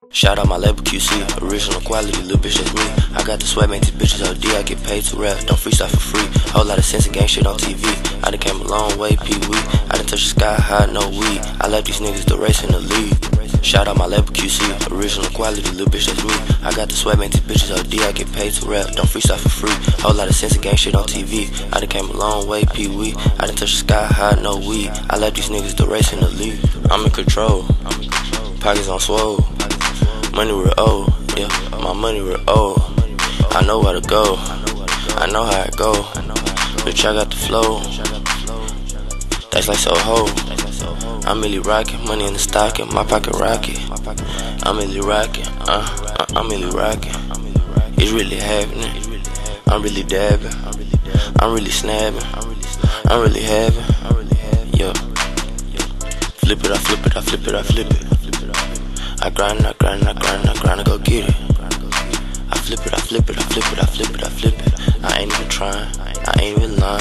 Shout out my label QC, original quality, little bitch, that's me. I got the sweat, make these bitches OD, I get paid to rap, don't freestyle for free. Whole lot of sense and gang shit on TV. I done came a long way, Pee-wee. I done touched the sky high, no weed. I left these niggas the race in the lead. Shout out my label QC, original quality, little bitch, that's me. I got the sweat, make these bitches OD, I get paid to rap, don't freestyle for free. Whole lot of sense and gang shit on TV. I done came a long way, Pee-wee. I done touched the sky high, no weed. I left these niggas the race in the lead. I'm in control, pockets on swole. Money real old, yeah, my money real old. I know where to go, I know how it go. Bitch, I got the flow, that's like so ho. I'm really rockin', money in the stocking, my pocket rocket. I'm really rockin', I'm really rockin'. It's really happening, I'm really dabbing, I'm really snapping, I'm really having, yeah. Flip it, I flip it, I flip it, I flip it. I grind, I grind, I grind, I grind, I go get it. I flip it, I flip it, I flip it, I flip it, I flip it. I ain't even trying, I ain't even lying.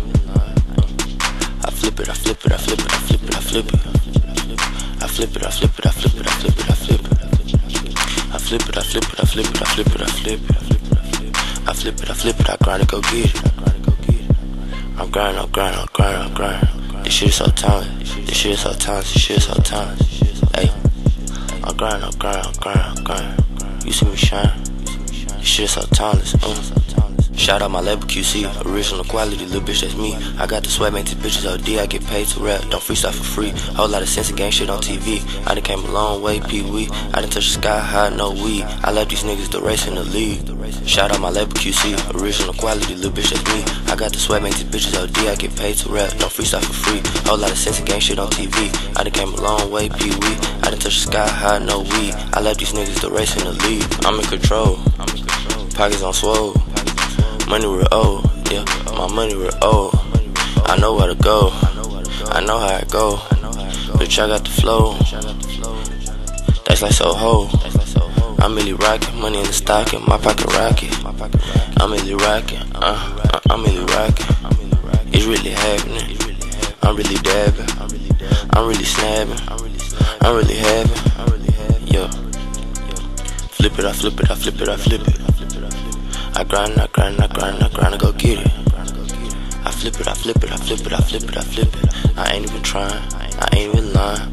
I flip it, I flip it, I flip it, I flip it, I flip it. I flip it, I flip it, I flip it, I flip it, I flip it. I flip it, I flip it, I flip it, I flip it, I flip it. I flip it, I flip it, I grind, I go get it. I'm grinding, I'm grinding, I'm grinding, I'm grinding. This shit is so talented, this shit is so talented, this shit is so talented. Hey. I'm grinding, I'm grinding, I'm grinding, I'm grinding. You see me shine, this shit is so talentless. Shout out my label QC, original quality, little bitch, that's me. I got the sweat, make these bitches OD, I get paid to rap, don't freestyle for free. Whole lot of sense and gang shit on TV. I done came a long way, Pee-wee. I done touched the sky high, no weed. I left these niggas the race in the lead. Shout out my label QC, original quality, little bitch, that's me. I got the sweat, make these bitches OD, I get paid to rap, don't freestyle for free. Whole lot of sense and gang shit on TV. I done came a long way, Pee-wee. I done touched the sky high, no weed. I left these niggas the race in the lead. I'm in control, pockets on swole. Money real old, yeah, my money real old. I know where to go, I know how it go. Bitch, I got the flow, that's like so ho. I'm really rockin', money in the stocking, my pocket rocket. I'm really rockin', I'm really rockin'. It's really happening, I'm really dabbing, I'm really snapping, I'm really having, yeah. Flip it, I flip it, I flip it, I flip it. I grind, I grind, I grind, I grind, I go get it. I flip it, I flip it, I flip it, I flip it, I flip it. I ain't even trying, I ain't even lying.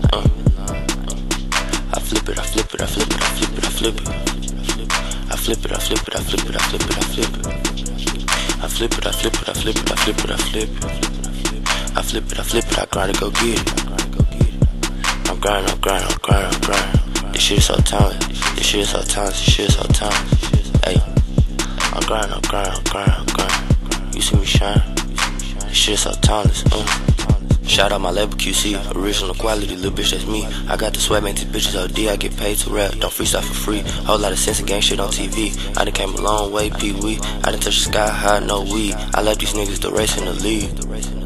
I flip it, I flip it, I flip it, I flip it, I flip it. I flip it, I flip it, I flip it, I flip it, I flip it. I flip it, I flip it, I flip it, I flip it, I flip it. I flip it, I flip it, I grind, I go get it. I'm grinding, I'm grinding, I'm grinding, I'm grinding. This shit is so talented, this shit is so talented, this shit is so talented. Hey. I'm grinding, I'm grinding, I'm grinding, I'm grinding. You see me shine, this shit is so talentless. Shout out my label QC, original quality, little bitch, that's me. I got the sweat, make these bitches OD, I get paid to rap, don't freestyle for free. Whole lot of sense and gang shit on TV. I done came a long way, Pee-wee. I done touched the sky high, no weed. I left these niggas the race in the lead.